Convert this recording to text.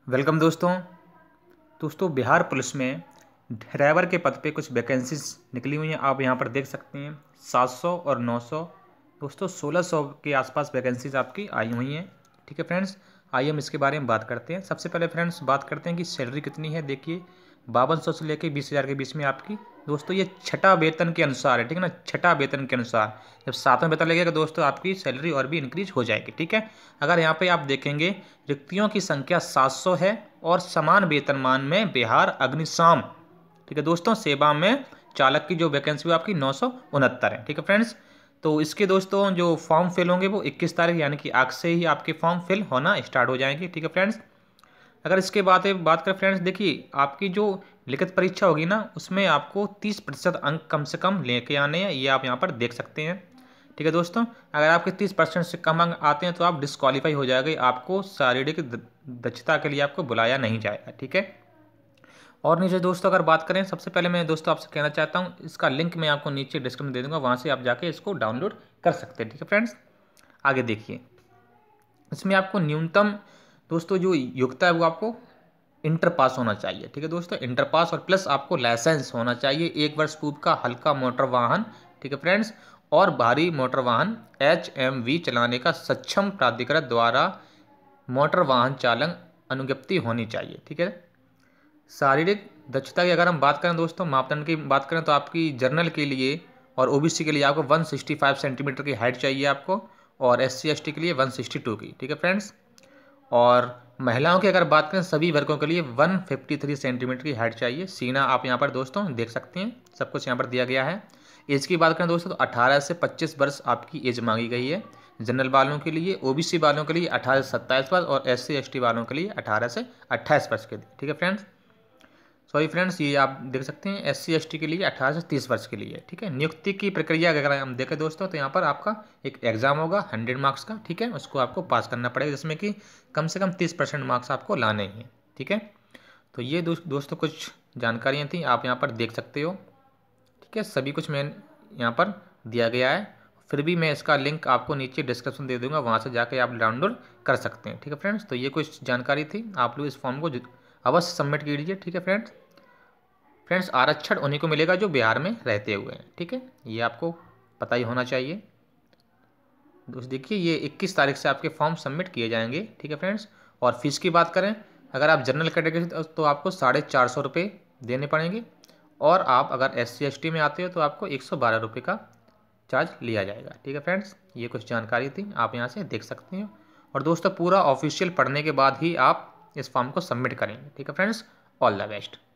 Welcome दोस्तों Bihar police में driver के पद पे कुछ वैकेंसीज निकली हुई हैं। आप यहाँ पर देख सकते हैं 700 और 900 दोस्तों 1600 के आसपास वैकेंसीज आपकी आई हुई हैं। ठीक है फ्रेंड्स, आइए हम इसके बारे में बात करते हैं। सबसे पहले फ्रेंड्स बात करते हैं कि सैलरी कितनी है। देखिए 5200 से लेकर 20,000 के बीच में आपकी दोस्तों ये छठा वेतन के अनुसार है। ठीक है ना, छठा वेतन के अनुसार जब सातवां वेतन लगेगा दोस्तों आपकी सैलरी और भी इंक्रीज हो जाएगी। ठीक है, अगर यहाँ पे आप देखेंगे रिक्तियों की संख्या 700 है और समान वेतनमान में बिहार अग्निशम, ठीक है दोस्तों, सेवा में चालक की जो वैकेंसी है आपकी 969 है। ठीक है फ्रेंड्स, तो इसके दोस्तों जो फॉर्म फिल होंगे वो 21 तारीख यानी कि आज से ही आपके फॉर्म फिल होना स्टार्ट हो जाएंगे। ठीक है फ्रेंड्स, अगर इसके बात करें फ्रेंड्स, देखिए आपकी जो लिखित परीक्षा होगी ना उसमें आपको 30% अंक कम से कम लेके आने हैं, ये आप यहाँ पर देख सकते हैं। ठीक है दोस्तों, अगर आपके 30% से कम अंक आते हैं तो आप डिस्क्वालीफाई हो जाएंगे, आपको शारीरिक दक्षता के लिए आपको बुलाया नहीं जाएगा। ठीक है, और नीचे दोस्तों अगर बात करें, सबसे पहले मैं दोस्तों आपसे कहना चाहता हूँ इसका लिंक मैं आपको नीचे डिस्क्रिप्शन में दे दूंगा, वहाँ से आप जाके इसको डाउनलोड कर सकते हैं। ठीक है फ्रेंड्स, आगे देखिए इसमें आपको न्यूनतम दोस्तों जो योग्यता है वो आपको इंटर पास होना चाहिए। ठीक है दोस्तों, इंटर पास और प्लस आपको लाइसेंस होना चाहिए 1 वर्ष पूर्व का हल्का मोटर वाहन। ठीक है फ्रेंड्स, और भारी मोटर वाहन HMV चलाने का सक्षम प्राधिकरण द्वारा मोटर वाहन चालन अनुज्ञप्ति होनी चाहिए। ठीक है, शारीरिक दक्षता की अगर हम बात करें दोस्तों, मापदंड की बात करें तो आपकी जर्नल के लिए और OBC के लिए आपको 165 सेंटीमीटर की हाइट चाहिए आपको, और SC/ST के लिए 162 की। ठीक है फ्रेंड्स, और महिलाओं की अगर बात करें सभी वर्गों के लिए 153 सेंटीमीटर की हाइट चाहिए। सीना आप यहाँ पर दोस्तों देख सकते हैं, सब कुछ यहाँ पर दिया गया है। एज की बात करें दोस्तों तो 18 से 25 वर्ष आपकी एज मांगी गई है जनरल वालों के लिए, OBC वालों के लिए 18 से 27 वर्ष और SC/ST वालों के लिए 18 से 28 वर्ष के लिए। ठीक है फ्रेंड्स, सॉरी फ्रेंड्स, ये आप देख सकते हैं SC/ST के लिए 18 से 30 वर्ष के लिए। ठीक है, नियुक्ति की प्रक्रिया अगर हम देखें दोस्तों तो यहाँ पर आपका एक एग्जाम होगा 100 मार्क्स का। ठीक है, उसको आपको पास करना पड़ेगा जिसमें कि कम से कम 30% मार्क्स आपको लाने हैं। ठीक है, तो ये दोस्तों कुछ जानकारियाँ थी, आप यहाँ पर देख सकते हो। ठीक है, सभी कुछ मैं यहाँ पर दिया गया है, फिर भी मैं इसका लिंक आपको नीचे डिस्क्रिप्शन दे दूँगा, वहाँ से जाके आप डाउनलोड कर सकते हैं। ठीक है फ्रेंड्स, तो ये कुछ जानकारी थी, आप लोग इस फॉर्म को अवश्य सबमिट कीजिए। ठीक है फ्रेंड्स, आरक्षण उन्हीं को मिलेगा जो बिहार में रहते हुए हैं। ठीक है, ये आपको पता ही होना चाहिए। दोस्त देखिए ये 21 तारीख से आपके फॉर्म सबमिट किए जाएंगे। ठीक है फ्रेंड्स, और फीस की बात करें, अगर आप जनरल कैटेगरी तो आपको 450 रुपये देने पड़ेंगे, और आप अगर SC/ST में आते हो तो आपको 112 रुपये का चार्ज लिया जाएगा। ठीक है फ्रेंड्स, ये कुछ जानकारी थी, आप यहाँ से देख सकते हैं। और दोस्तों पूरा ऑफिशियल पढ़ने के बाद ही आप इस फॉर्म को सबमिट करेंगे। ठीक है फ्रेंड्स, ऑल द बेस्ट।